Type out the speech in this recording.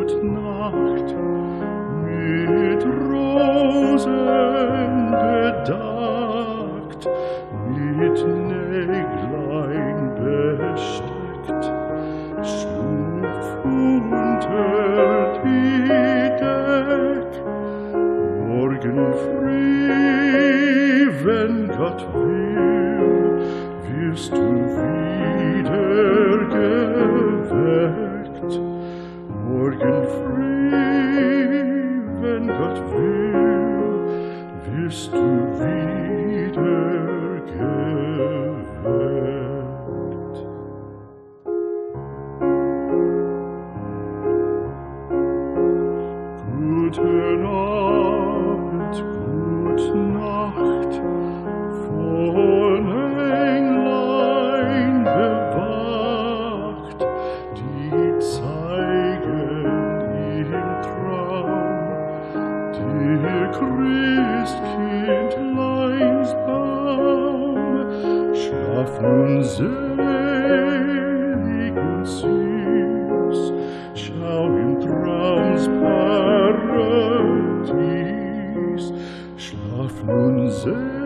gut Nacht, mit Rosen bedeckt, mit Näglein besteckt, schlupf unter die Deck. Morgen früh, wenn Gott will, wirst du wieder geweckt. Morgen früh, wenn Gott will, wirst du wieder geweckt. Guten Abend, gute Nacht, von Englein bewacht, die zeigen im Traum dir Christkindleins Baum. Schlaf nun selig und süß, schau im Traums Paradies. Schlaf nun selig